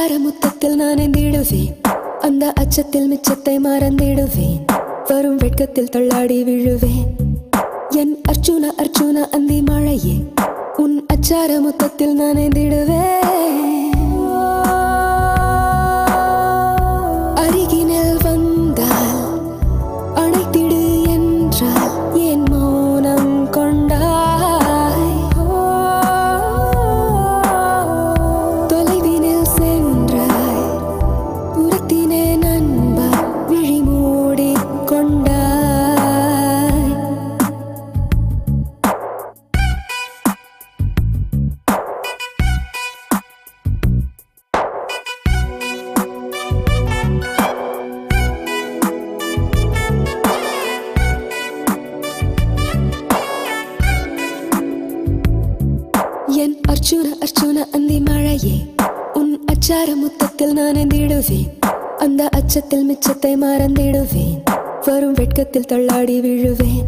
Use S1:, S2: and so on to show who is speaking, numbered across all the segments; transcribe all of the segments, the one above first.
S1: அச்சார முத்தத்தில் நான் எந்திடுவேன், அந்த அச்சத்தில் மிச்சத்தை மறந்திடுவேன், வரும் வெட்கத்தில் தள்ளாடி விழுவேன். என் அர்ஜுன அர்ஜுன அந்தி மழையே, உன் அச்சார முத்தத்தில் நான் எந்திடுவேன். அருகினில் வந்தால் அணைத்திடு என்றால் என் மௌனம் கொண்டாய். தொலைவினில் சென்றாய், உரத்தினே நண்பா விழி மூடி கொண்டாய். என் அர்ஜுன அர்ஜுன அந்தி மழையே, உன் அச்சார முத்தத்தில் நான் எந்திடுவேன், அந்த அச்சத்தில் மிச்சத்தை மறந்திடுவேன், வரும் வெட்கத்தில் தள்ளாடி விழுவேன்.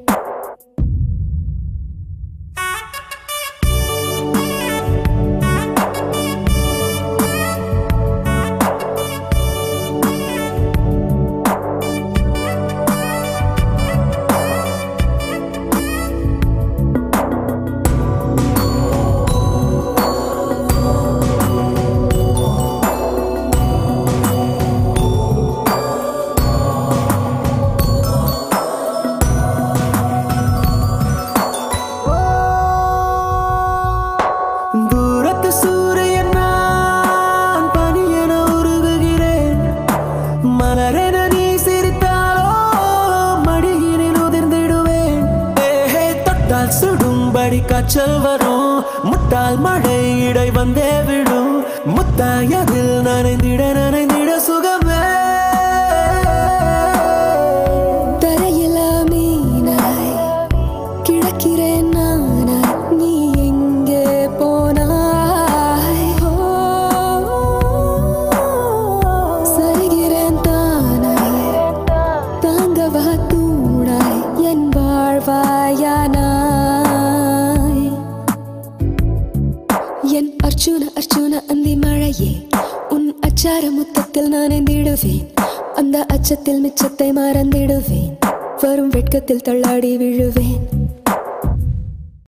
S2: சூரியன் நான் பனியென உருகுகிறேன், மலரென நீ சிரித்தாலோ மடியினில் உதிர்ந்திடுவேன். தொட்டால் சுடும்படி காய்ச்சல் வரும், முட்டால் மழை இடை வந்தே விடும், முத்தாயதில் நனைந்திட நனைந்திட சுகமே.
S1: தரையில மீனாய் கிழக்கிறேன் நானாய், நீ எங்கே போனாய்? சரிகிறேன் தானாய், தாங்கவா தூணாய், என் வாழ்வாயானாய். என் அர்ஜுன அர்ஜுன அந்தி மழையே, உன் அச்சார முத்தத்தில் நான் எந்திடுவேன், அந்த அச்சத்தில் மிச்சத்தை மறந்திடுவேன், வரும் வெட்கத்தில் தள்ளாடி விழுவேன்.